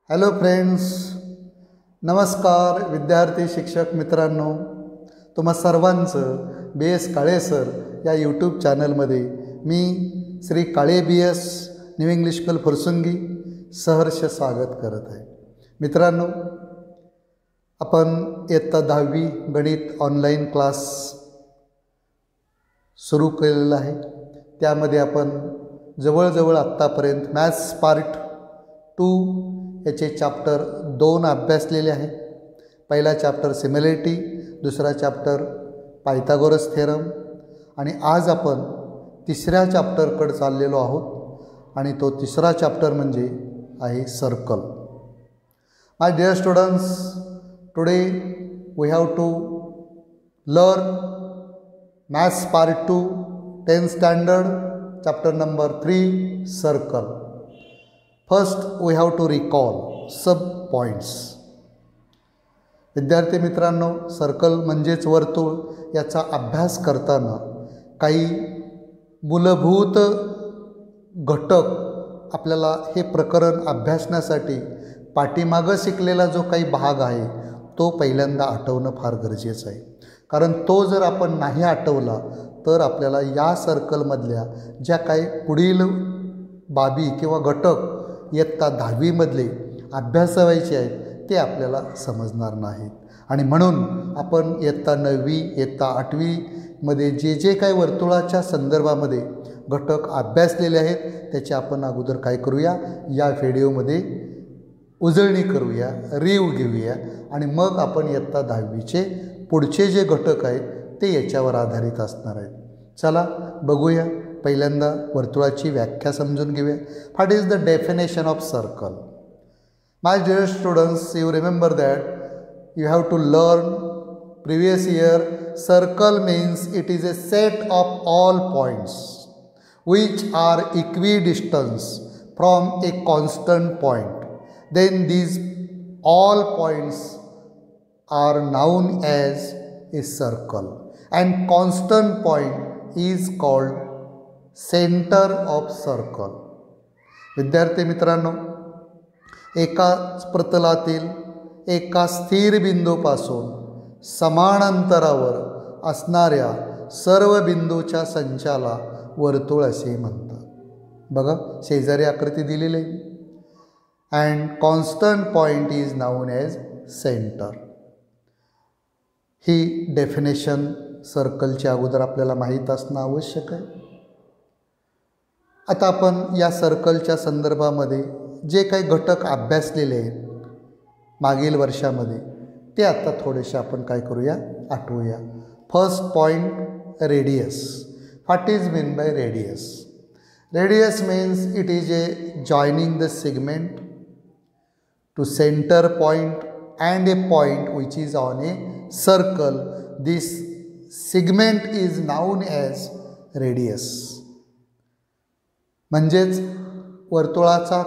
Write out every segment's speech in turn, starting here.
Hello friends, नमस्कार विद्यार्थी शिक्षक मित्रांनो, तुम्हा सर्वांचं बी एस काळे सर या यूट्यूब चॅनलमध्ये मी Shri Kale B S new English school Fursungi सहर्ष स्वागत करत आहे. मित्रांनो, आपण इयत्ता 10वी गणित ऑनलाईन क्लास सुरू केलेला आहे. त्यामध्ये आपण जवळजवळ आत्तापर्यंत मॅथ्स पार्ट 2 याचे चॅप्टर 2 अभ्यासलेले आहे. पहिला चॅप्टर सिमिलॅरिटी, दुसरा चॅप्टर पायथागोरस थेरम आणि आज आपण तिसऱ्या चॅप्टरकडे चाललेलो आहोत आणि तो तिसरा चॅप्टर म्हणजे आहे circle. My dear students, today we have to learn maths part 2 10th standard chapter number 3 circle. First we have to recall sub points. विद्यार्थी मित्रांनो, सर्कल म्हणजेच वर्तुळ याचा अभ्यास करताना काही मूलभूत घटक आपल्याला हे प्रकरण अभ्यासण्यासाठी पाठीमागं शिकलेला जो काही भाग आहे तो पहिल्यांदा आठवणं फार गरजेचं आहे. कारण तो जर आपण नाही आठवला तर आपल्याला या सर्कलमधल्या ज्या काही पुढील बाबी किंवा घटक इयत्ता 10वीमधले अभ्यासावायचे आहेत ते आपल्याला समजणार नाहीत. आणि म्हणून आपण इयत्ता 9वी इयत्ता 8वीमध्ये जे काही वर्तुळाच्या संदर्भामध्ये घटक अभ्यासलेले आहेत त्याचे आपण अगोदर काय करूया, या व्हिडिओमध्ये उजळणी करूया, रिव्ह्यू घेऊया आणि मग आपण इयत्ता 10वीचे पुढचे जे घटक आहेत ते याच्यावर आधारित असणार आहेत. चला बघूया. पहिल्यांदा वर्तुळाची व्याख्या समजून घेऊया. What is the definition of circle? My dear students, you remember that you have to learn previous year. Circle means it is a set of all points which are equidistant from a constant point. Then these all points are known as a circle and constant point is called center of circle. विद्यार्थी मित्रांनो, एकाच प्रतलातील एका स्थिर बिंदूपासून समान अंतरावर असणाऱ्या सर्व बिंदूच्या संचाला वर्तुळ असे म्हणतात. बघा, शेजारी आकृती दिलेली आहे. And constant point is known as centre. ही डेफिनेशन सर्कलच्या अगोदर आपल्याला माहीत असणं आवश्यक आहे. आता आपण या सर्कलच्या संदर्भामध्ये जे काही घटक अभ्यासलेले आहेत मागील वर्षामध्ये ते आता थोडेसे आपण काय करूया, आठवूया. First point, radius. What is meant by radius? Radius means it is a joining the segment to center point and a point which is on a circle. This segment is known as radius. म्हणजेच वर्तुळाचा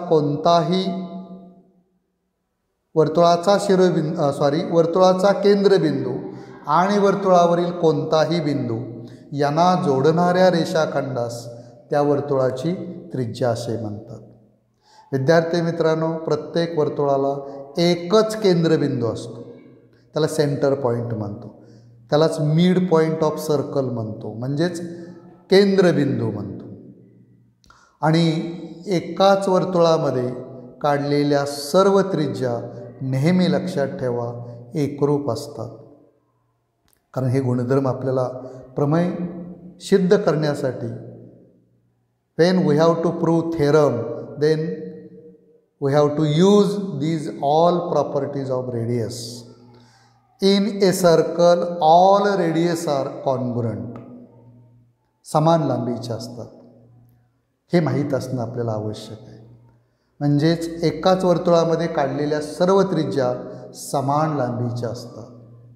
वर्तुळाचा केंद्रबिंदू आणि वर्तुळावरील कोणताही बिंदू यांना जोडणाऱ्या रेषाखंडास त्या वर्तुळाची त्रिज्या असे म्हणतात. विद्यार्थी मित्रांनो, प्रत्येक वर्तुळाला एकच केंद्रबिंदू असतो, त्याला सेंटर पॉईंट म्हणतो. त्यालाच मिड पॉईंट ऑफ सर्कल म्हणतो, म्हणजेच केंद्रबिंदू म्हणतो. आणि एकाच वर्तुळामध्ये काढलेल्या सर्व त्रिज्या नेहमी लक्षात ठेवा एकरूप असतात. कारण हे गुणधर्म आपल्याला प्रमेय सिद्ध करण्यासाठी when we have to prove theorem then we have to use these all properties of radius. In a circle all radius are congruent. समान लांबीचे असतात. हे माहीत असणं आपल्याला आवश्यक आहे. म्हणजेच एकाच वर्तुळामध्ये काढलेल्या सर्व त्रिज्या समान लांबीच्या असतात.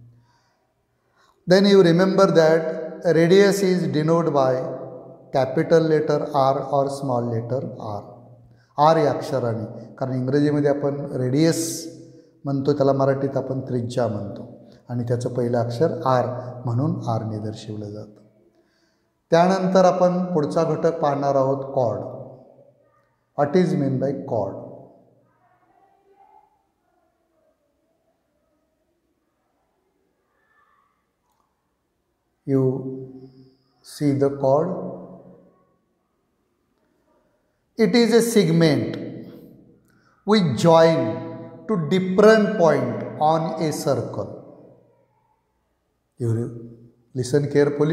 Then you remember that radius is denoted by capital letter R or small letter r. R या अक्षराने, कारण इंग्रजीमध्ये आपण रेडियस म्हणतो, त्याला मराठीत आपण त्रिज्या म्हणतो आणि त्याचं पहिलं अक्षर R म्हणून R ने दर्शवलं जातं. त्यानंतर आपण पुढचा घटक पाहणार आहोत, chord. What is mean by chord? You see the chord? It is a segment which join to different point on a circle. You listen carefully.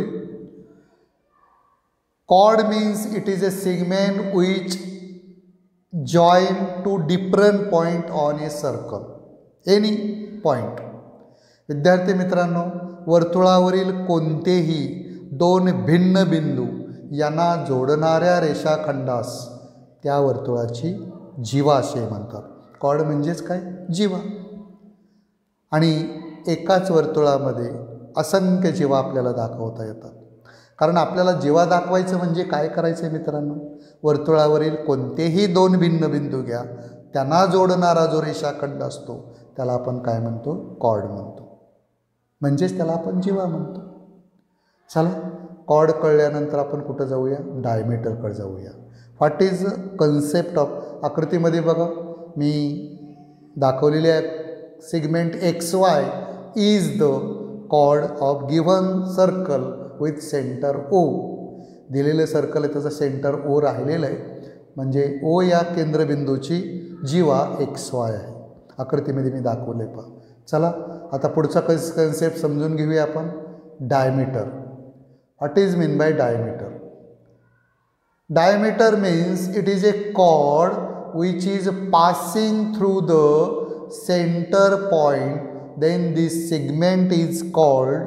Chord means it is a segment which join to different point on a circle. Any point. विद्यार्थी मित्रांनो, वर्तुळावरील कोणतेही दोन भिन्न बिंदू यांना जोडणाऱ्या रेषाखंडास त्या वर्तुळाची जीवा असे म्हणतात. कॉर्ड म्हणजेच काय? जीवा. आणि एकाच वर्तुळामध्ये असंख्य जीवा आपल्याला दाखवता येतात. कारण आपल्याला जीवा दाखवायचं म्हणजे काय करायचं आहे मित्रांनो? वर्तुळावरील कोणतेही दोन भिन्न बिंदू घ्या, त्यांना जोडणारा जो रेषाखंड असतो त्याला आपण काय म्हणतो? कॉर्ड म्हणतो. म्हणजेच त्याला आपण जीवा म्हणतो. चला, कॉर्ड कळल्यानंतर आपण कुठं जाऊया? डायमीटरकडे जाऊया. What is concept of? आकृतीमध्ये बघा, मी दाखवलेली आहे segment XY is the chord of given circle with centre O. दिलेलं सर्कल आहे, त्याचं सेंटर O राहिलेलं आहे, म्हणजे O या केंद्रबिंदूची जीवा XY आहे. आकृतीमध्ये मी दाखवले पहा. चला, आता पुढचा कन्सेप्ट समजून घेऊया आपण. Diameter. What is mean by diameter? Diameter means it is a chord which is passing through the center point. Then this segment is called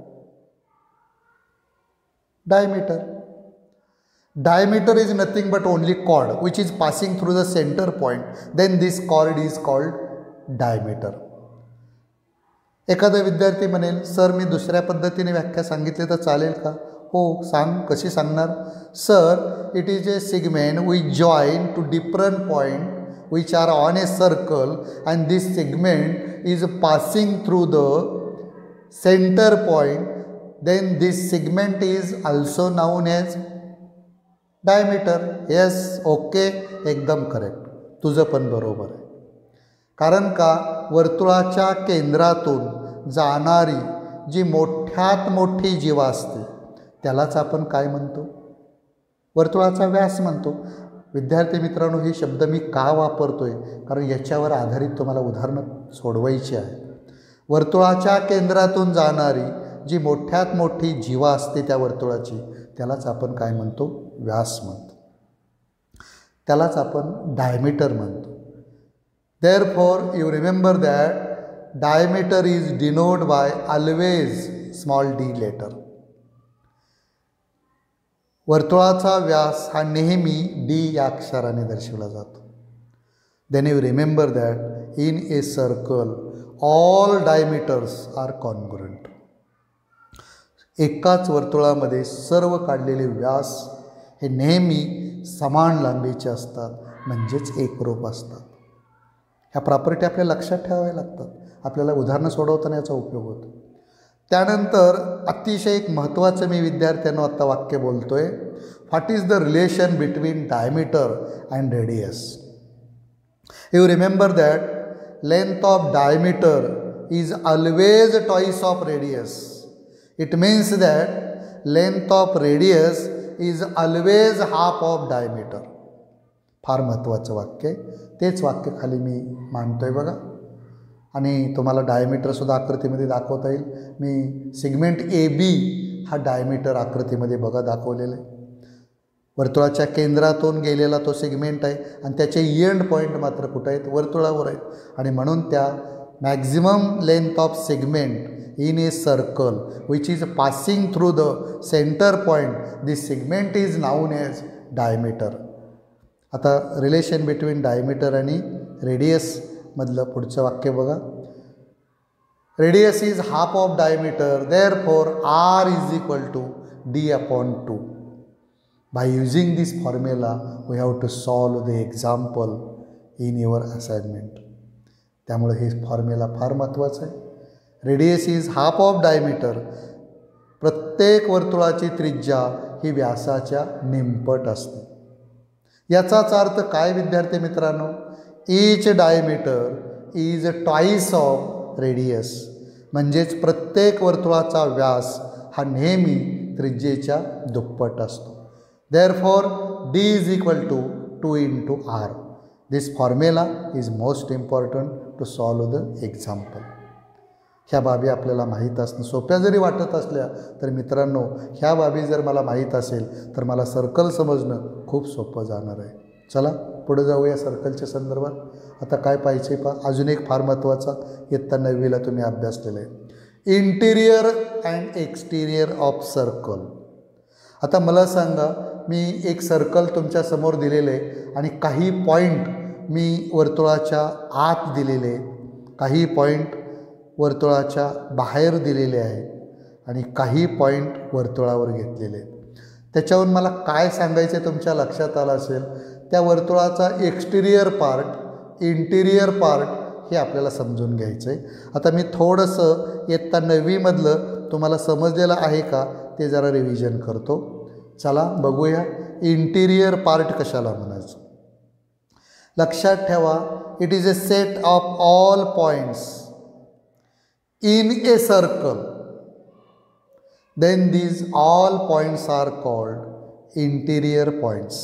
diameter. Diameter is nothing but only chord which is passing through the center point. Then this chord is called diameter. एखादा विद्यार्थी म्हणेल, sir मी दुसऱ्या पद्धतीने व्याख्या सांगितली तर चालेल का? हो, सांग. कशी सांगणार? Sir, it is a segment which join two different point which are on a circle and this segment is passing through the centre point. Then this segment is also known as diameter. Yes, okay, एकदम correct. तुझं पण बरोबर आहे. कारण का? वर्तुळाच्या केंद्रातून जाणारी जी मोठ्यात मोठी जीवा असते त्यालाच आपण काय म्हणतो? वर्तुळाचा व्यास म्हणतो. विद्यार्थी मित्रांनो, हे शब्द मी का वापरतोय? कारण याच्यावर आधारित तुम्हाला उदाहरणं सोडवायची आहे. वर्तुळाच्या केंद्रातून जाणारी जी मोठ्यात मोठी जीवा असते त्या वर्तुळाची, त्यालाच आपण काय म्हणतो? व्यास म्हणतो. त्यालाच आपण डायमीटर म्हणतो. Therefore, you remember that diameter is denoted by always small d letter. वर्तुळाचा व्यास हा नेहमी D या अक्षराने दर्शवला जातो. Then you remember that in a circle all diameters are congruent. एकाच वर्तुळामध्ये सर्व काढलेले व्यास हे नेहमी समान लांबीचे असतात, म्हणजेच एकरूप असतात. ह्या प्रॉपर्टी आपल्याला लक्षात ठेवाव्या लागतात. आपल्याला उदाहरणं सोडवताना याचा उपयोग होतो. त्यानंतर अतिशय एक महत्त्वाचं मी विद्यार्थ्यांना आत्ता वाक्य बोलतो आहे. What is the relation between diameter and radius? You remember that length of diameter is always twice of radius. It means that length of radius is always half of diameter. फार महत्त्वाचं वाक्य आहे. तेच वाक्य खाली मी मांडतो आहे बघा. आणि तुम्हाला डायमीटरसुद्धा आकृतीमध्ये दाखवता येईल. मी सेगमेंट AB हा डायमीटर आकृतीमध्ये बघा दाखवलेला आहे. वर्तुळाच्या केंद्रातून गेलेला तो सेगमेंट आहे आणि त्याचे एंड पॉईंट मात्र कुठं आहेत? वर्तुळावर आहेत. आणि म्हणून त्या maximum length of segment in a circle which is passing through the centre point, this segment is known as diameter. आता रिलेशन बिटवीन डायमीटर आणि रेडियस मधलं पुढचं वाक्य बघा. Radius is half of diameter, therefore R is equal to D/2. By using this formula we have to solve the example in your assignment. त्यामुळे हे formula फार महत्त्वाचं आहे. Radius is half of diameter. प्रत्येक वर्तुळाची त्रिज्या ही व्यासाच्या निमपट असते. याचाच अर्थ काय विद्यार्थी मित्रांनो? Each diameter is twice of radius. म्हणजेच प्रत्येक वर्तुळाचा व्यास हा नेहमी त्रिज्येच्या दुप्पट असतो. Therefore D is equal to 2 into R. This formula is most important to solve the example. ह्या बाबी आपल्याला माहीत असणं सोप्या जरी वाटत असल्या तर मित्रांनो, ह्या बाबी जर मला माहीत असेल तर मला सर्कल समजणं खूप सोपं जाणार आहे. चला पुढे जाऊया सर्कलच्या संदर्भात. आता काय पाहिजे अजून एक फार महत्त्वाचा इयत्ता 9वीला तुम्ही अभ्यासलेलं आहे, interior and exterior of circle. आता मला सांगा, मी एक सर्कल तुमच्या समोर दिलेलं आहे आणि काही पॉईंट मी वर्तुळाच्या आत दिलेले, काही पॉईंट वर्तुळाच्या बाहेर दिलेले आहे आणि काही पॉईंट वर्तुळावर घेतलेले आहेत. त्याच्यावरून मला काय सांगायचे तुमच्या लक्षात आलं असेल, त्या वर्तुळाचा एक्सटिरियर पार्ट, इंटिरियर पार्ट हे आपल्याला समजून घ्यायचं आहे. आता मी थोडंसं इयत्ता 9वीमधलं तुम्हाला समजलेलं आहे का ते जरा रिव्हिजन करतो. चला बघूया इंटिरियर पार्ट कशाला म्हणायचं. लक्षात ठेवा, it is a set of all points in a circle, then these all points are called interior points.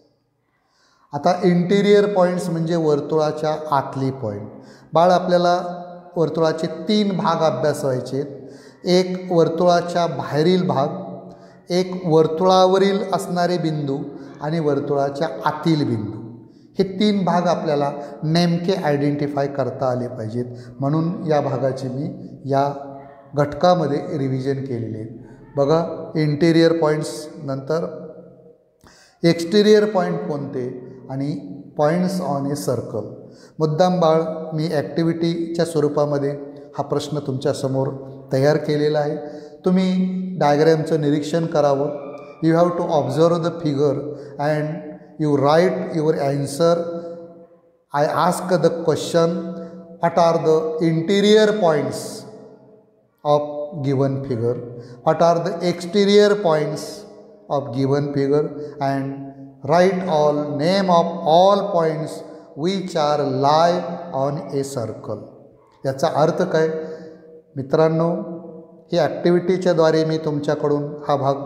आता इंटिरियर पॉईंट्स म्हणजे वर्तुळाच्या आतली पॉईंट. बाळ, आपल्याला वर्तुळाचे 3 भाग अभ्यासायचे. एक वर्तुळाच्या बाहेरील भाग, एक वर्तुळावरील असणारे बिंदू आणि वर्तुळाच्या आतील बिंदू. हे 3 भाग आपल्याला नेमके आयडेंटिफाय करता आले पाहिजेत. म्हणून या भागाची मी या घटकामध्ये रिव्हिजन केलेले आहे. बघा, इंटिरियर पॉईंट्स, नंतर एक्सटिरियर पॉईंट कोणते आणि पॉईंट्स ऑन ए सर्कल. मुद्दाम बाळ मी ॲक्टिव्हिटीच्या स्वरूपामध्ये हा प्रश्न तुमच्यासमोर तयार केलेला आहे. तुम्ही डायग्रॅमचं निरीक्षण करावं. You have to observe the figure and you write your answer. I ask the question, what are the interior points of given figure, what are the exterior points of given figure, and write all name of all points which are lie on a circle. याचा अर्थ काय मित्रांनो, ही ॲक्टिव्हिटीच्या द्वारे मी तुमच्याकडून हा भाग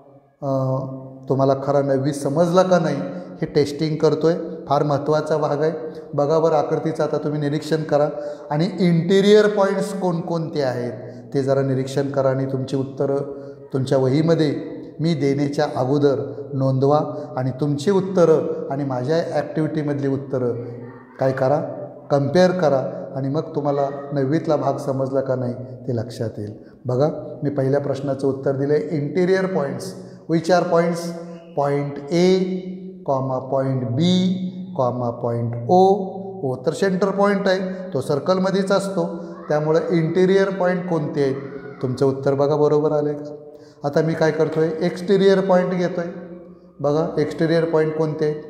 तुम्हाला खरा 9वी समजला का नाही हे टेस्टिंग करतो आहे. फार महत्त्वाचा भाग आहे. बघा बरं आकृतीचं आता तुम्ही निरीक्षण करा आणि इंटिरियर पॉईंट्स कोणकोणते आहेत ते जरा निरीक्षण करा आणि तुमची उत्तरं तुमच्या वहीमध्ये मी देण्याच्या अगोदर नोंदवा आणि तुमची उत्तरं आणि माझ्या ॲक्टिव्हिटीमधली उत्तरं काय करा, कम्पेअर करा आणि मग तुम्हाला 9वीतला भाग समजला का नाही ते लक्षात येईल. बघा, मी पहिल्या प्रश्नाचं उत्तर दिलं आहे, interior points which are points, point A comma point B comma point O तर सेंटर पॉईंट आहे, तो सर्कलमध्येच असतो. त्यामुळे इंटिरियर पॉईंट कोणते आहेत, तुमचं उत्तर बघा बरोबर आलं आहे का. आता मी काय करतो आहे, एक्सटिरियर पॉईंट घेतो आहे. बघा एक्सटिरियर पॉईंट कोणते आहेत,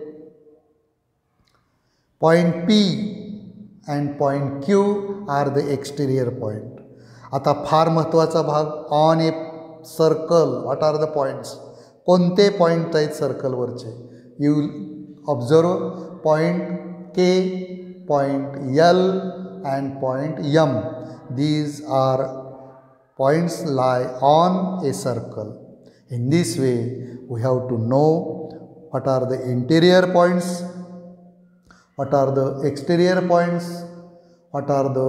point P and point Q are the exterior point. आता फार महत्त्वाचा भाग, on a circle what are the points, कोणते पॉईंट आहेत सर्कलवरचे. You observe point K, point L and point M. These are points lie on a circle. In this way, we have to know what are the interior points, what are the exterior points, what are the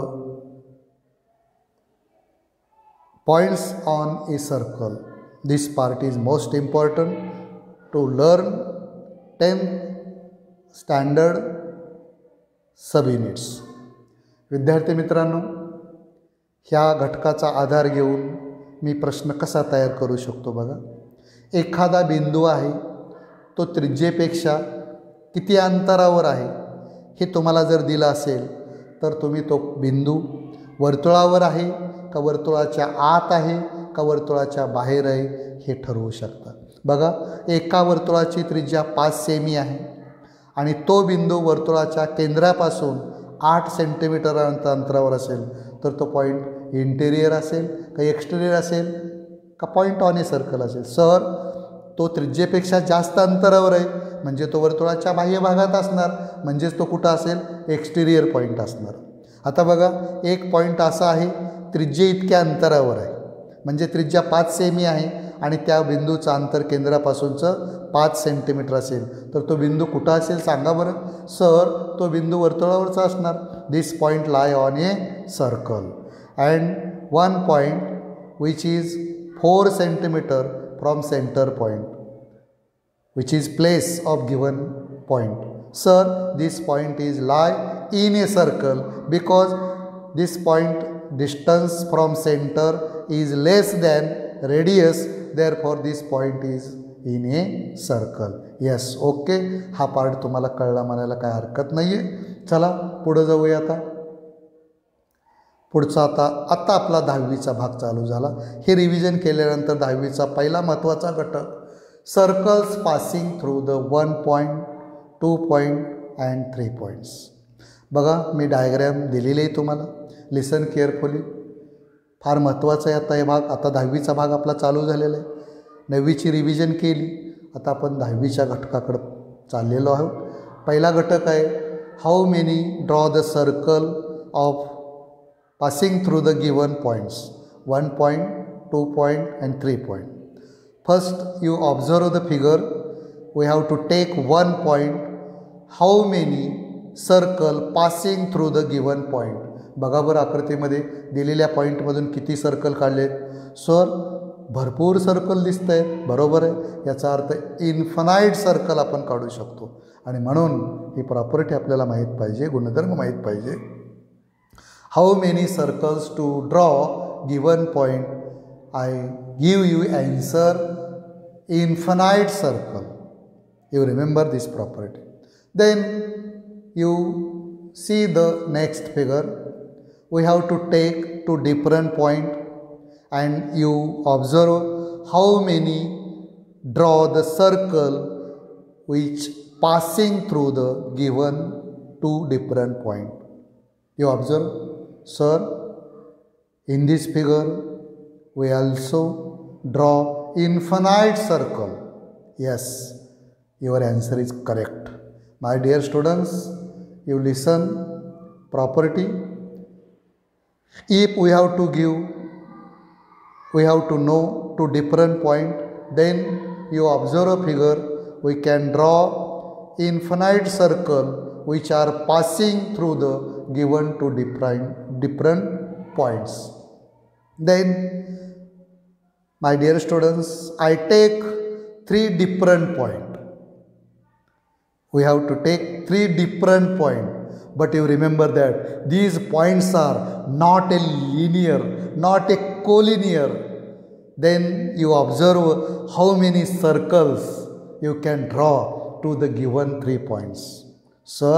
points on a circle. This part is most important to learn 10th standard subunits. विद्यार्थी मित्रांनो, ह्या घटकाचा आधार घेऊन मी प्रश्न कसा तयार करू शकतो. बघा, एखादा बिंदू आहे, तो त्रिज्येपेक्षा किती अंतरावर आहे हे तुम्हाला जर दिलं असेल तर तुम्ही तो बिंदू वर्तुळावर आहे का वर्तुळाच्या आत आहे का वर्तुळाच्या बाहेर आहे हे ठरवू शकता. बघा, एका वर्तुळाची त्रिज्या 5 सेमी आहे आणि तो बिंदू वर्तुळाच्या केंद्रापासून 8 सेंटीमीटर अंतरावर असेल तर तो पॉईंट इंटेरियर असेल का एक्सटेरियर असेल का पॉईंट ऑन ए सर्कल असेल. सर, तो त्रिज्येपेक्षा जास्त अंतरावर आहे म्हणजे तो वर्तुळाच्या बाह्य भागात असणार, म्हणजेच तो कुठं असेल, एक्सटेरियर पॉईंट असणार. आता बघा, एक पॉईंट असा आहे त्रिज्ये इतक्या अंतरावर आहे, म्हणजे त्रिज्या 5 सेमी आहे आणि त्या बिंदूचं अंतर केंद्रापासूनचं 5 सेंटीमीटर असेल, तर तो बिंदू कुठं असेल सांगा बरं. सर तो बिंदू वर्तुळावरचा असणार. This point lie on a circle and one point which is 4 centimetre from centre point which is place of given point. Sir, this point is lie in a circle because this point distance from center is less than radius, therefore this point is in a circle. Yes, okay. हा part तुम्हाला कळला म्हणायला काय हरकत नाही आहे. चला पुढे जाऊया. आता पुढचा आता आपला 10वीचा भाग चालू झाला. हे रिव्हिजन केल्यानंतर 10वीचा पहिला महत्त्वाचा घटक circles passing through the 1 point 2 point and 3 points. बघा मी डायग्रॅम दिलेली आहे तुम्हाला. Listen carefully. फार महत्त्वाचा आहे आता हे भाग. आता 10वीचा भाग आपला चालू झालेला आहे. 9वीची रिव्हिजन केली. आता आपण 10वीच्या घटकाकडं चाललेलो आहोत. पहिला घटक आहे how many draw the circle of passing through the given points 1 point 2 point and 3 point. First, you observe the figure. We have to take 1 point. How many circle passing through the given point? बघा बरं आकृतीमध्ये दिलेल्या पॉईंटमधून किती circle काढलेत. Sir भरपूर circle दिसत आहेत. बरोबर आहे. याचा अर्थ इन्फानाईट सर्कल आपण काढू शकतो आणि म्हणून ही प्रॉपर्टी आपल्याला माहीत पाहिजे, गुणधर्म माहीत पाहिजे. How many circles to draw given point. I give you answer infinite circle. You remember this property. Then you see the next figure. We have to take 2 different point and you observe how many draw the circle which passing through the given 2 different point. You observe, sir, in this figure we also draw infinite circle. Yes, your answer is correct. My dear students, you listen property. If we have to give, we have to know 2 different point, then you observe a figure. We can draw infinite circle which are passing through the given 2 different points. Then my dear students, I take 3 different point. We have to take 3 different point. But you remember that these points are not a linear, not a collinear. Then you observe how many circles you can draw to the given 3 points. Sir,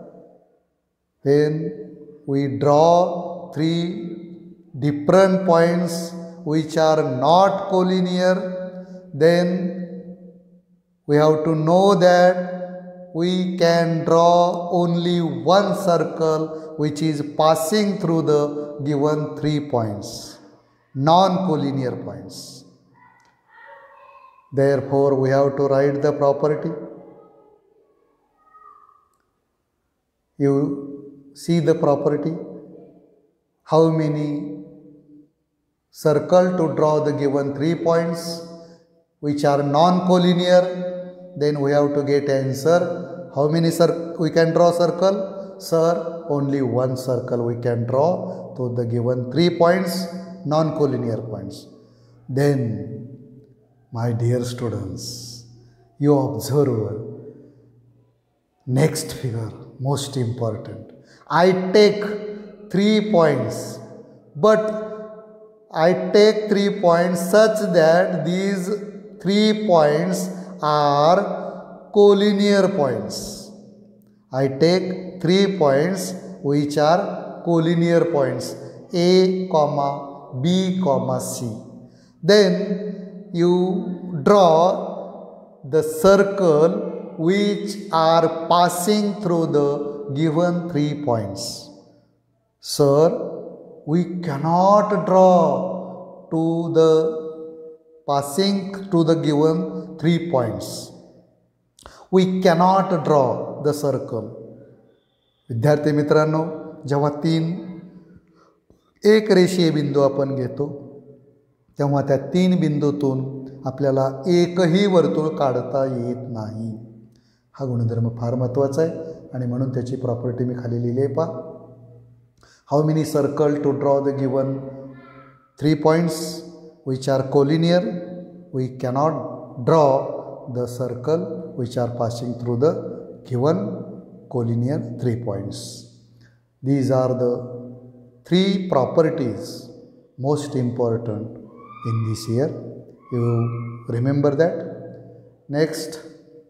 when we draw 3 different points which are not collinear, then we have to know that we can draw only 1 circle which is passing through the given 3 points, non-collinear points. Therefore, we have to write the property. You see the property. How many circle to draw the given 3 points which are non-collinear? Then we have to get answer. How many we can draw circle? Sir, only 1 circle we can draw to the given 3 points, non-collinear points. Then, my dear students, you observe next figure, most important. I take 3 points, but I take 3 points such that these 3 points are collinear points. I take 3 points which are collinear points, A, B, C. Then you draw the circle which are passing through the given 3 points. Sir, we cannot draw to the passing to the given 3 points. We cannot draw the circle. विद्यार्थी मित्रांनो, जेव्हा 3 एक रेषीय बिंदू आपण घेतो तेव्हा त्या 3 बिंदूतून आपल्याला एकही वर्तुळ काढता येत नाही. हा गुणधर्म फार महत्त्वाचा आहे आणि म्हणून त्याची प्रॉपर्टी मी खाली लिहिली आहे. पहा, how many circle to draw the given 3 points which are collinear. We cannot draw the circle which are passing through the given collinear 3 points. These are the 3 properties most important in this year. You remember that. Next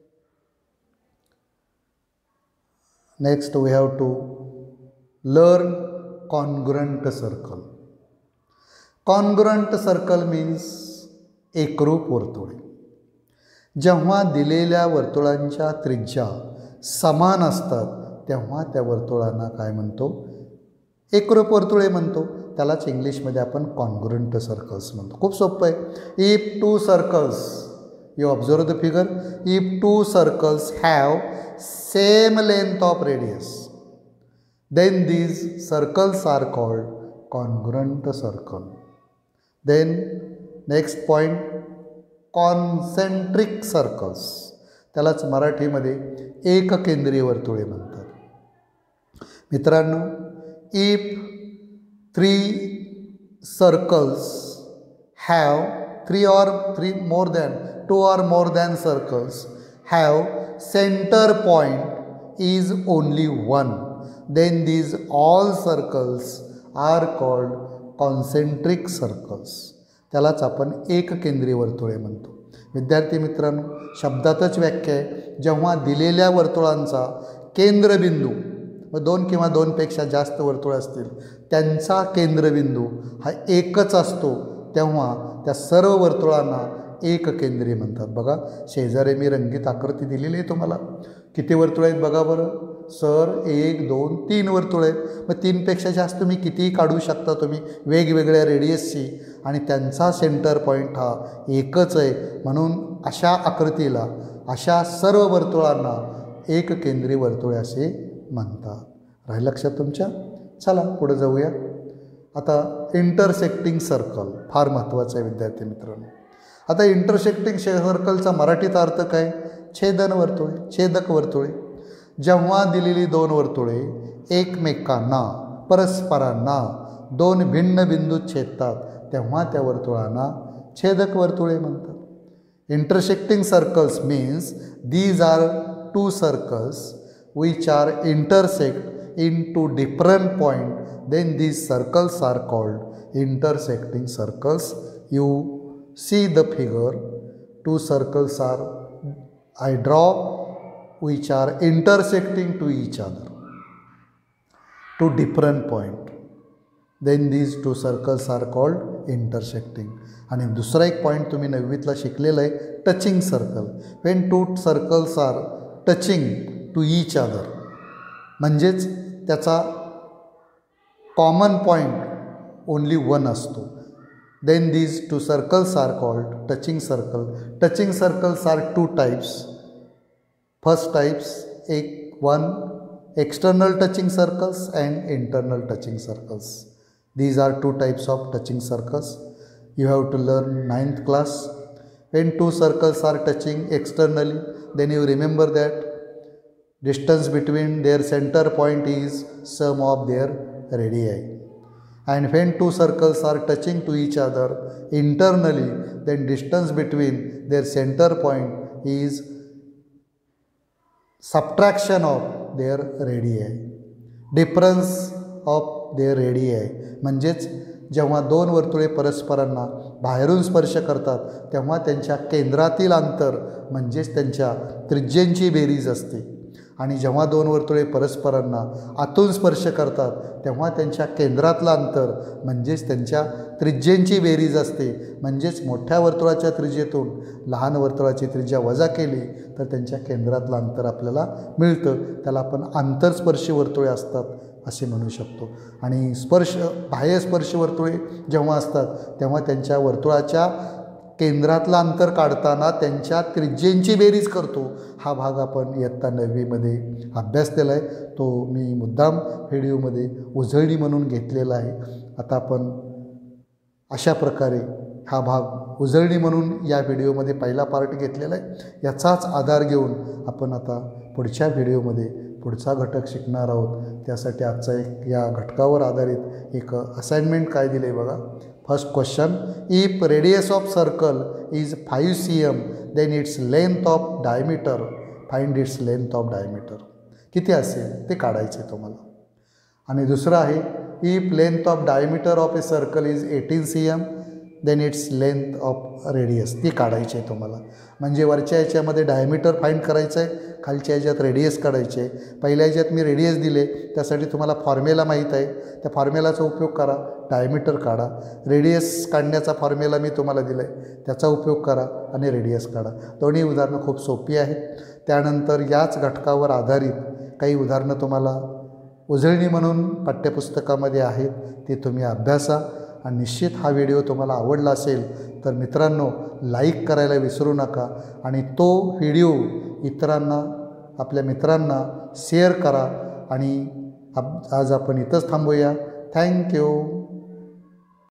we have to learn congruent circle. Congruent circle means एकरूप वर्तुळे. जेव्हा दिलेल्या वर्तुळांच्या त्रिज्या समान असतात तेव्हा त्या वर्तुळांना काय म्हणतो? एकरूप वर्तुळे म्हणतो. त्यालाच इंग्लिशमध्ये आपण कॉन्ग्रुएंट सर्कल्स म्हणतो. खूप सोपं आहे. If 2 circles, you observe the figure, if 2 circles have same length of radius then these circles are called congruent circle. Then next point, concentric circles. त्यालाच मराठीमध्ये एककेंद्रीय वर्तुळे म्हणतात. मित्रांनो, if 3 circles have 2 or more than circles have center point is only 1, then these all circles are called concentric circles. त्यालाच आपण एककेंद्रीय वर्तुळे म्हणतो. विद्यार्थी मित्रांनो, शब्दातच व्याख्या आहे, जेव्हा दिलेल्या वर्तुळांचा केंद्रबिंदू, व 2 किंवा 2 पेक्षा जास्त वर्तुळ असतील त्यांचा केंद्रबिंदू हा एकच असतो तेव्हा त्या सर्व वर्तुळांना एककेंद्रीय म्हणतात. बघा, शेजारी मी रंगीत आकृती दिलेली आहे तुम्हाला. किती वर्तुळ आहेत बघा बरं. सर 1 2 3 वर्तुळ आहेत. मग 3 पेक्षा जास्त तुम्ही कितीही काढू शकता तुम्ही वेगवेगळ्या रेडियसची, आणि त्यांचा सेंटर पॉईंट हा एकच आहे. म्हणून अशा आकृतीला, अशा सर्व वर्तुळांना एककेंद्रीय वर्तुळे असे म्हणतात. राहील लक्षात तुमच्या? चला पुढे जाऊया. आता इंटरसेक्टिंग सर्कल फार महत्त्वाचं आहे विद्यार्थी मित्रांनो. आता इंटरसेक्टिंग सर्कलचा मराठीत अर्थ काय? छेदन वर्तुळे, छेदक वर्तुळे. जेव्हा दिलेली 2 वर्तुळे एकमेकांना, परस्परांना 2 भिन्न बिंदूत छेदतात तेव्हा त्या वर्तुळांना छेदक वर्तुळे म्हणतात. Intersecting circles means these are 2 circles which are intersect into different point, then these circles are called intersecting circles. You see the figure, 2 circles are I draw which are intersecting to each other to different point, then these 2 circles are called intersecting. आणि दुसरा एक point तुम्ही 9वीतला शिकलेला आहे, touching circle. when 2 circles are touching to each other, म्हणजेच त्याचा common point only 1 असतो. Then these 2 circles are called touching circle. Touching circles are 2 types. First types 1 external touching circles and internal touching circles. These are 2 types of touching circles. You have to learn 9th class. When 2 circles are touching externally, then you remember that distance between their center point is sum of their radii. And when 2 circles are touching to each other internally, then distance between their center point is subtraction of their radii, difference of their radii. म्हणजेच जेव्हा 2 वर्तुळे परस्परांना बाहेरून स्पर्श करतात तेव्हा त्यांच्या केंद्रातील अंतर म्हणजेच त्यांच्या त्रिज्येची बेरीज असते, आणि जेव्हा 2 वर्तुळे परस्परांना आतून स्पर्श करतात तेव्हा त्यांच्या केंद्रातलं अंतर म्हणजेच त्यांच्या त्रिज्येची बेरीज असते. म्हणजेच मोठ्या वर्तुळाच्या त्रिज्येतून लहान वर्तुळाची त्रिज्या वजा केली तर त्यांच्या केंद्रातलं अंतर आपल्याला मिळतं. त्याला आपण आंतरस्पर्शी वर्तुळे असतात असे म्हणू शकतो. आणि बाह्यस्पर्शी वर्तुळे जेव्हा असतात तेव्हा त्यांच्या वर्तुळाच्या केंद्रातलं अंतर काढताना त्यांच्या त्रिज्येची बेरीज करतो. हा भाग आपण इयत्ता 9वीमध्ये अभ्यासलेला आहे. तो मी मुद्दाम व्हिडिओमध्ये उजळणी म्हणून घेतलेला आहे. आता आपण अशा प्रकारे हा भाग उजळणी म्हणून या व्हिडिओमध्ये पहिला पार्ट घेतलेला आहे. याचाच आधार घेऊन आपण आता पुढच्या व्हिडिओमध्ये पुढचा घटक शिकणार आहोत. त्यासाठी आजचा एक या घटकावर आधारित एक असाइनमेंट काय दिलं आहे बघा. First question, if radius of circle is 5 cm then its length of diameter, find its length of diameter. किती असेल ते काढायचे तुम्हाला. आणि दुसरं आहे, if length of diameter of a circle is 18 cm then its length of radius, ती काढायची आहे तुम्हाला. म्हणजे वरच्या याच्यामध्ये डायमीटर फाइंड करायचं आहे, खालच्या याच्यात रेडियस काढायचे आहे. पहिल्या याच्यात मी रेडियस दिले, त्यासाठी तुम्हाला फॉर्म्युला माहीत आहे, त्या फॉर्म्युलाचा उपयोग करा, डायमीटर काढा. रेडियस काढण्याचा फॉर्म्युला मी तुम्हाला दिला आहे, त्याचा उपयोग करा आणि रेडियस काढा. दोन्ही उदाहरणं खूप सोपी आहेत. त्यानंतर याच घटकावर आधारित काही उदाहरणं तुम्हाला उजळणी म्हणून पाठ्यपुस्तकामध्ये आहेत, ते तुम्ही अभ्यासा. आणि निश्चित हा व्हिडिओ तुम्हाला आवडला असेल तर मित्रांनो लाईक करायला विसरू नका आणि तो व्हिडिओ इतरांना, आपल्या मित्रांना शेअर करा. आणि आज आपण इथंच थांबूया. थँक्यू.